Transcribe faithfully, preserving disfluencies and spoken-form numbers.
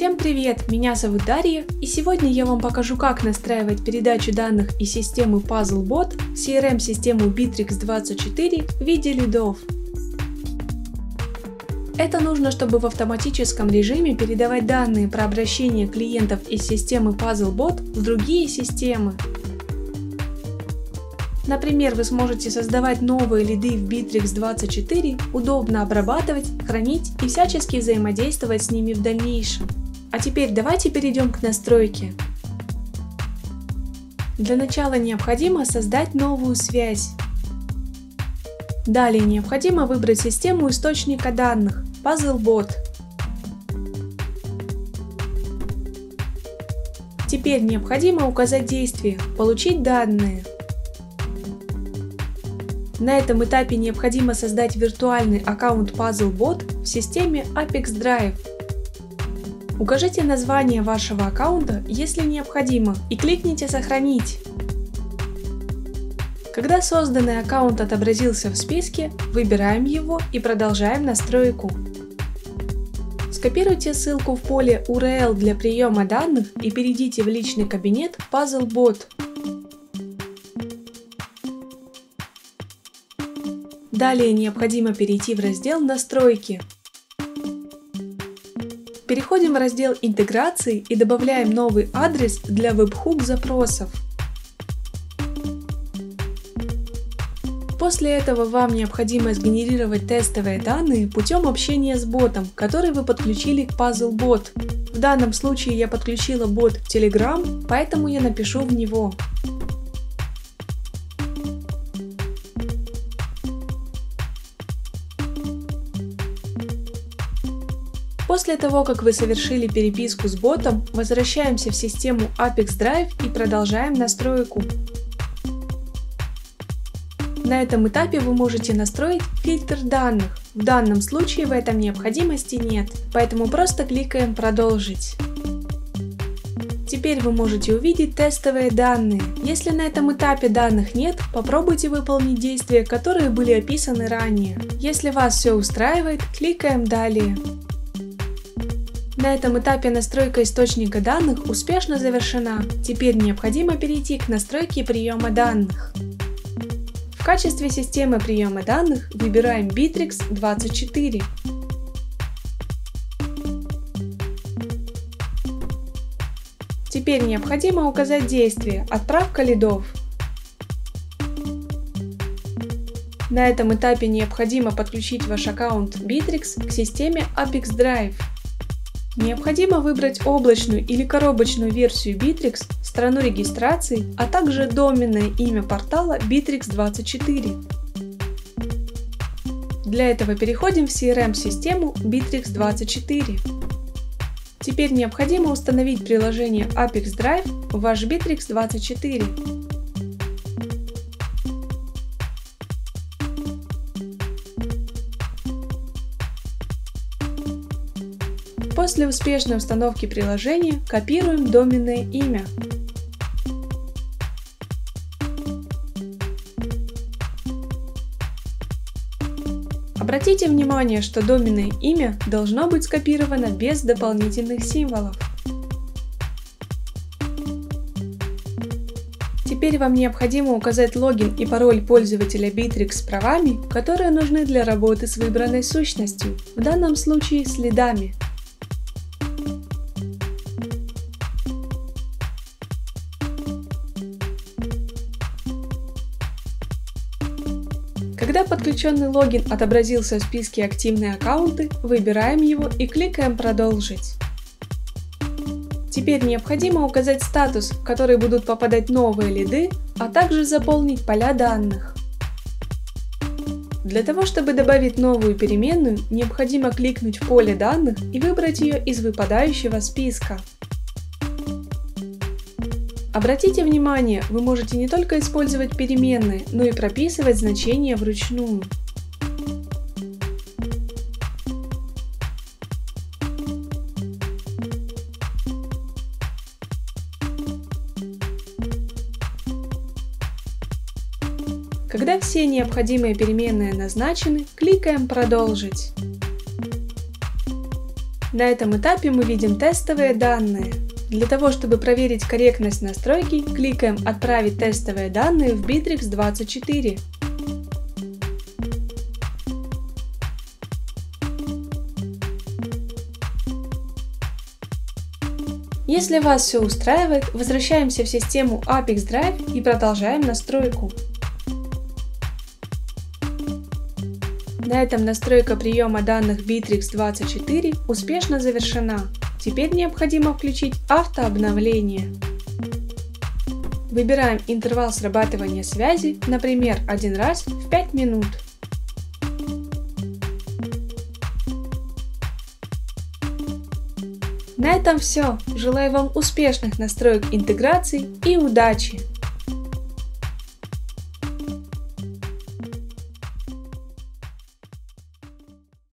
Всем привет! Меня зовут Дарья, и сегодня я вам покажу, как настраивать передачу данных из системы PuzzleBot в си эр эм-систему Bittrex двадцать четыре в виде лидов. Это нужно, чтобы в автоматическом режиме передавать данные про обращение клиентов из системы PuzzleBot в другие системы. Например, вы сможете создавать новые лиды в Bittrex двадцать четыре, удобно обрабатывать, хранить и всячески взаимодействовать с ними в дальнейшем. А теперь давайте перейдем к настройке. Для начала необходимо создать новую связь. Далее необходимо выбрать систему источника данных PuzzleBot. Теперь необходимо указать действие «Получить данные». На этом этапе необходимо создать виртуальный аккаунт PuzzleBot в системе Apex Drive. Укажите название вашего аккаунта, если необходимо, и кликните «Сохранить». Когда созданный аккаунт отобразился в списке, выбираем его и продолжаем настройку. Скопируйте ссылку в поле ю ар эл для приема данных и перейдите в личный кабинет PuzzleBot. Далее необходимо перейти в раздел «Настройки». Переходим в раздел «Интеграции» и добавляем новый адрес для веб-хук запросов. После этого вам необходимо сгенерировать тестовые данные путем общения с ботом, который вы подключили к PuzzleBot. В данном случае я подключила бот в Telegram, поэтому я напишу в него. После того, как вы совершили переписку с ботом, возвращаемся в систему Apex Drive и продолжаем настройку. На этом этапе вы можете настроить фильтр данных. В данном случае в этом необходимости нет, поэтому просто кликаем «Продолжить». Теперь вы можете увидеть тестовые данные. Если на этом этапе данных нет, попробуйте выполнить действия, которые были описаны ранее. Если вас все устраивает, кликаем «Далее». На этом этапе настройка источника данных успешно завершена. Теперь необходимо перейти к настройке приема данных. В качестве системы приема данных выбираем Bittrex двадцать четыре. Теперь необходимо указать действие «Отправка лидов». На этом этапе необходимо подключить ваш аккаунт Bittrex к системе Apex Drive. Необходимо выбрать облачную или коробочную версию Bittrex, страну регистрации, а также доменное имя портала Bittrex двадцать четыре. Для этого переходим в си эр эм-систему Bittrex двадцать четыре. Теперь необходимо установить приложение Apex Drive в ваш Bittrex двадцать четыре. После успешной установки приложения копируем доменное имя. Обратите внимание, что доменное имя должно быть скопировано без дополнительных символов. Теперь вам необходимо указать логин и пароль пользователя Bittrex с правами, которые нужны для работы с выбранной сущностью, в данном случае с лидами. Когда подключенный логин отобразился в списке «Активные аккаунты», выбираем его и кликаем «Продолжить». Теперь необходимо указать статус, в который будут попадать новые лиды, а также заполнить поля данных. Для того, чтобы добавить новую переменную, необходимо кликнуть в поле данных и выбрать ее из выпадающего списка. Обратите внимание, вы можете не только использовать переменные, но и прописывать значения вручную. Когда все необходимые переменные назначены, кликаем «Продолжить». На этом этапе мы видим тестовые данные. Для того, чтобы проверить корректность настройки, кликаем «Отправить тестовые данные в Bittrex двадцать четыре». Если вас все устраивает, возвращаемся в систему Apex Drive и продолжаем настройку. На этом настройка приема данных Bittrex двадцать четыре успешно завершена. Теперь необходимо включить автообновление. Выбираем интервал срабатывания связи, например, один раз в пять минут. На этом все. Желаю вам успешных настроек интеграции и удачи!